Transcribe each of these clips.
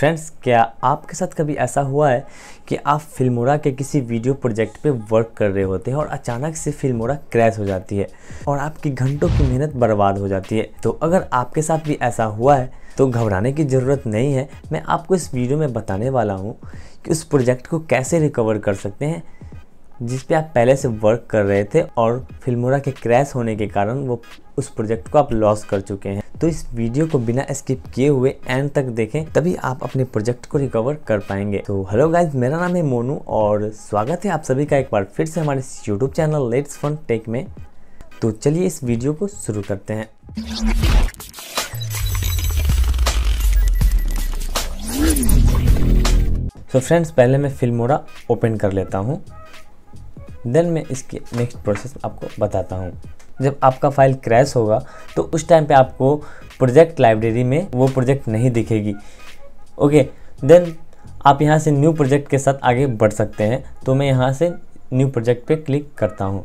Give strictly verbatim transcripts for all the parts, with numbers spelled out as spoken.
Friends, क्या आपके साथ कभी ऐसा हुआ है कि आप फिल्मोरा के किसी वीडियो प्रोजेक्ट पे वर्क कर रहे होते हैं और अचानक से फिल्मोरा क्रैश हो जाती है और आपकी घंटों की मेहनत बर्बाद हो जाती है। तो अगर आपके साथ भी ऐसा हुआ है तो घबराने की ज़रूरत नहीं है। मैं आपको इस वीडियो में बताने वाला हूँ कि उस प्रोजेक्ट को कैसे रिकवर कर सकते हैं जिस पे आप पहले से वर्क कर रहे थे और फिल्मोरा के क्रैश होने के कारण वो उस प्रोजेक्ट को आप लॉस कर चुके हैं। तो इस वीडियो को बिना स्किप किए हुए एंड तक देखें, तभी आप अपने प्रोजेक्ट को रिकवर कर पाएंगे। तो हेलो गाइज, मेरा नाम है मोनू और स्वागत है आप सभी का एक बार फिर से हमारे YouTube channel Let's Fun Tech में। तो चलिए इस वीडियो को शुरू करते हैं। तो फ्रेंड्स, पहले मैं फिल्मोरा ओपन कर लेता हूँ, देन मैं इसकी नेक्स्ट प्रोसेस आपको बताता हूँ। जब आपका फाइल क्रैश होगा तो उस टाइम पे आपको प्रोजेक्ट लाइब्रेरी में वो प्रोजेक्ट नहीं दिखेगी। ओके, देन आप यहाँ से न्यू प्रोजेक्ट के साथ आगे बढ़ सकते हैं। तो मैं यहाँ से न्यू प्रोजेक्ट पे क्लिक करता हूँ।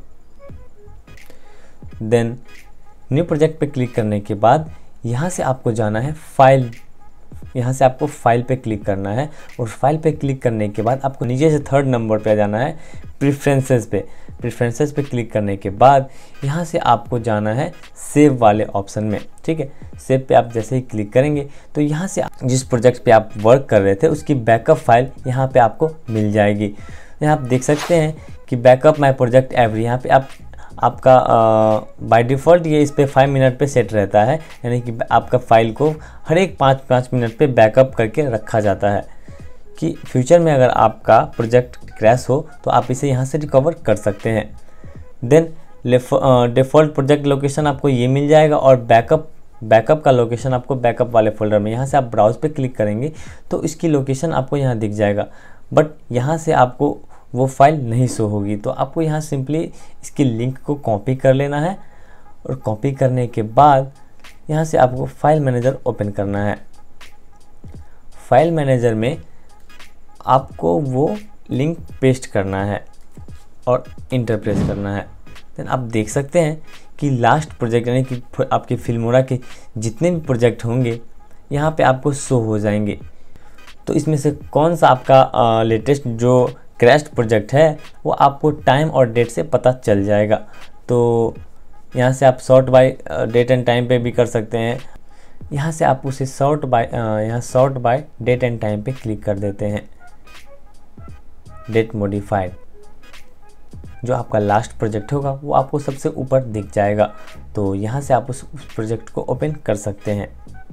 देन न्यू प्रोजेक्ट पे क्लिक करने के बाद यहाँ से आपको जाना है फाइल, यहाँ से आपको फाइल पे क्लिक करना है और फाइल पे क्लिक करने के बाद आपको नीचे से थर्ड नंबर पे जाना है प्रेफरेंसेस पे। प्रेफरेंसेस पे क्लिक करने के बाद यहाँ से आपको जाना है सेव वाले ऑप्शन में। ठीक है, सेव पे आप जैसे ही क्लिक करेंगे तो यहाँ से जिस प्रोजेक्ट पे आप वर्क कर रहे थे उसकी बैकअप फाइल यहाँ पे आपको मिल जाएगी। यहाँ आप देख सकते हैं कि बैकअप माई प्रोजेक्ट एवरी, यहाँ पे आप आपका बाय डिफ़ॉल्ट ये इस पे फाइव मिनट पे सेट रहता है, यानी कि आपका फाइल को हर एक पाँच पाँच मिनट पे बैकअप करके रखा जाता है कि फ्यूचर में अगर आपका प्रोजेक्ट क्रैश हो तो आप इसे यहाँ से रिकवर कर सकते हैं। देन डिफ़ॉल्ट प्रोजेक्ट लोकेशन आपको ये मिल जाएगा और बैकअप बैकअप का लोकेशन आपको बैकअप वाले फोल्डर में, यहाँ से आप ब्राउज पे क्लिक करेंगे तो इसकी लोकेशन आपको यहाँ दिख जाएगा, बट यहाँ से आपको वो फाइल नहीं शो होगी। तो आपको यहाँ सिंपली इसकी लिंक को कॉपी कर लेना है और कॉपी करने के बाद यहाँ से आपको फाइल मैनेजर ओपन करना है। फाइल मैनेजर में आपको वो लिंक पेस्ट करना है और इंटर प्रेस करना है। देन आप देख सकते हैं कि लास्ट प्रोजेक्ट यानी कि आपके फिल्मोरा के जितने भी प्रोजेक्ट होंगे यहाँ पे आपको शो हो जाएंगे। तो इसमें से कौन सा आपका लेटेस्ट जो क्रैश्ड प्रोजेक्ट है वो आपको टाइम और डेट से पता चल जाएगा। तो यहाँ से आप sort by date and time पे भी कर सकते हैं। यहाँ से आप उसे सॉर्ट बाय यहाँ sort by date and time पे क्लिक कर देते हैं। डेट मॉडिफाइड, जो आपका लास्ट प्रोजेक्ट होगा वो आपको सबसे ऊपर दिख जाएगा। तो यहाँ से आप उस, उस प्रोजेक्ट को ओपन कर सकते हैं।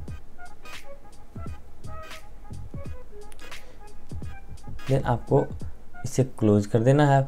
देन आपको इसे क्लोज कर देना है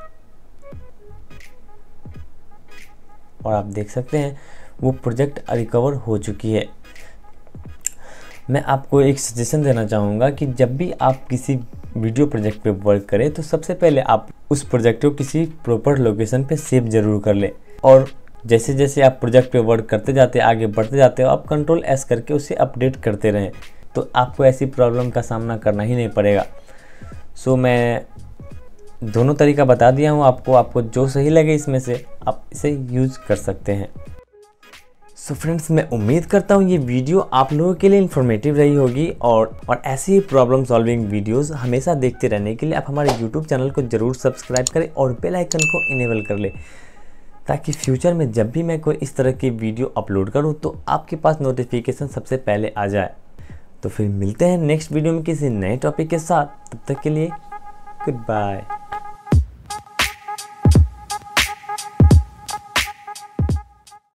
और आप देख सकते हैं वो प्रोजेक्ट रिकवर हो चुकी है। मैं आपको एक सजेशन देना चाहूँगा कि जब भी आप किसी वीडियो प्रोजेक्ट पे वर्क करें तो सबसे पहले आप उस प्रोजेक्ट को किसी प्रॉपर लोकेशन पे सेव ज़रूर कर लें और जैसे जैसे आप प्रोजेक्ट पे वर्क करते जाते आगे बढ़ते जाते हो आप कंट्रोल एस करके उसे अपडेट करते रहें, तो आपको ऐसी प्रॉब्लम का सामना करना ही नहीं पड़ेगा। सो मैं दोनों तरीका बता दिया हूँ आपको, आपको जो सही लगे इसमें से आप इसे यूज़ कर सकते हैं। सो so फ्रेंड्स, मैं उम्मीद करता हूँ ये वीडियो आप लोगों के लिए इन्फॉर्मेटिव रही होगी और और ऐसी ही प्रॉब्लम सॉल्विंग वीडियोस हमेशा देखते रहने के लिए आप हमारे यूट्यूब चैनल को ज़रूर सब्सक्राइब करें और बेल आइकन को इनेबल कर लें, ताकि फ्यूचर में जब भी मैं कोई इस तरह की वीडियो अपलोड करूँ तो आपके पास नोटिफिकेशन सबसे पहले आ जाए। तो फिर मिलते हैं नेक्स्ट वीडियो में किसी नए टॉपिक के साथ, तब तक के लिए गुड बाय।